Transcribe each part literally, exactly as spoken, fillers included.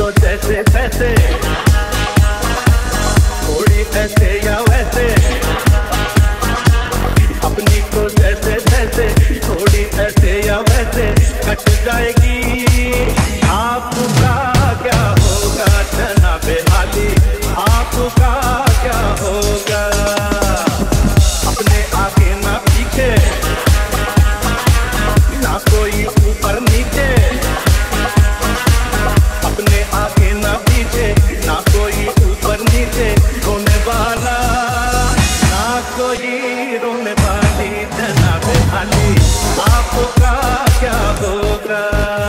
तो जैसे तैसे, थोड़ी ऐसे या वैसे, अपनी तो जैसे तैसे, थोड़ी ऐसे या वैसे कट जाएगी। आपका क्या होगा जनाबे आली, आपका क्या होगा? अपने आगे ना पीछे, ना कोई ऊपर नीचे, अपने आगे ना पीछे, ना कोई ऊपर नीचे, रोने वाला ना कोई रोने वाली जनाबे आली, आपका क्या होगा?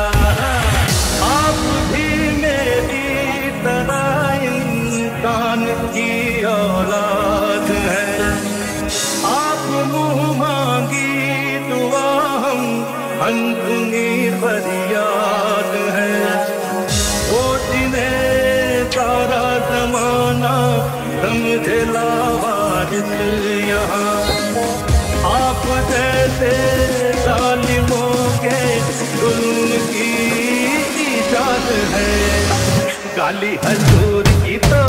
आप भी मेरी तरह इंसान की औलाद है, आप मुँह मांगी दुआ हम अनसुनी फरियाद है। वो जिन्हें सारा जमाना समझे लावारिस यहाँ, आप जैसे जालिमों के जुल्म की इजाद है। गाली हजूर की तो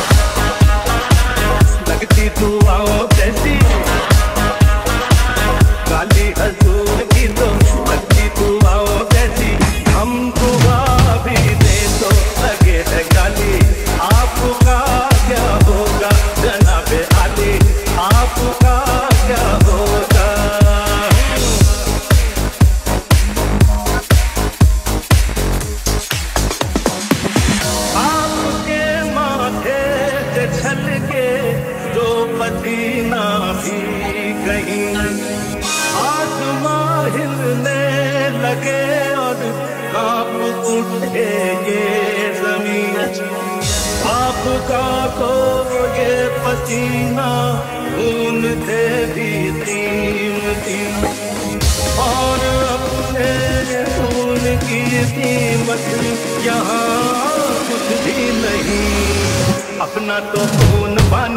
लगती दुआओं जैसी, गाली हजूर की तो लगती दुआओं जैसी, हम दुआ भी दे तो लगे है गाली। आपका क्या होगा जनाबे आली, आपका क्या होगा? आपके माथे से छलके जो पसीना भी कहीं, आसमां हिलने लगे और कांप उठे ये जमीन। आपका तो ये पसीना खून थे भी तीन तीन, और अपने खून की कीमत यहाँ कुछ भी नहीं। अपना तो खून पानी